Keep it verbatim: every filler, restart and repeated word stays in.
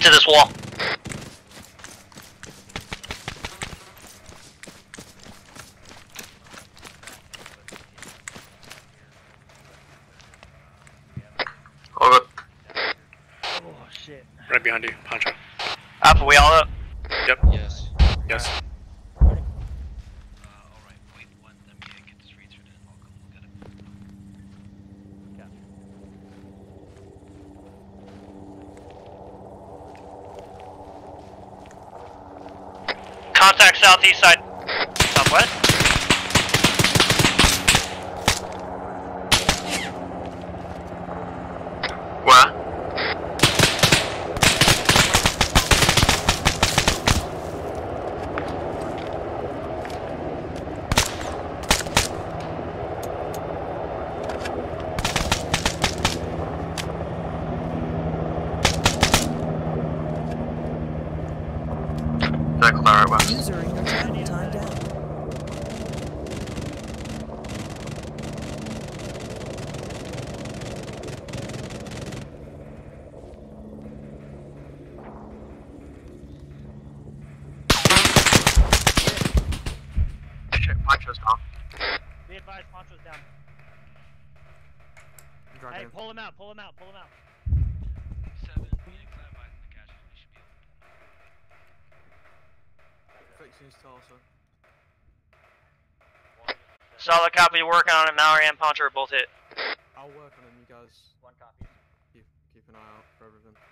to this wall. All good. Oh shit. Right behind you, Poncho. Alpha, we all up? Yep. Yes. Yes. Uh, alright, wait, one, let me get this read through, then I'll come look at it. Contact southeast side. Southwest? Where? Right west. User in your channel timed out. Shit, Poncho's down. Be advised, Poncho's down. Hey, pull him out, pull him out, pull him out. Seven, being clarified in the casualty, we should be able Fixing his torso. Solid copy, working on it. Mallory and Poncho are both hit. I'll work on him, you guys. One copy. Keep, keep an eye out for everything.